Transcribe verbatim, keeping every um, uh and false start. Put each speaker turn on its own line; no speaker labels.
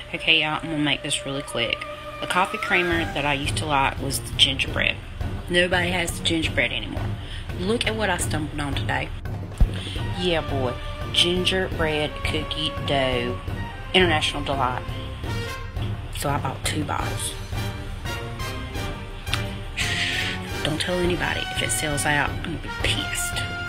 Okay, y'all, I'm gonna make this really quick. The coffee creamer that I used to like was the gingerbread. Nobody has the gingerbread anymore. Look at what I stumbled on today. Yeah, boy. Gingerbread cookie dough. International Delight. So I bought two bottles. Shh. Don't tell anybody. If it sells out, I'm gonna be pissed.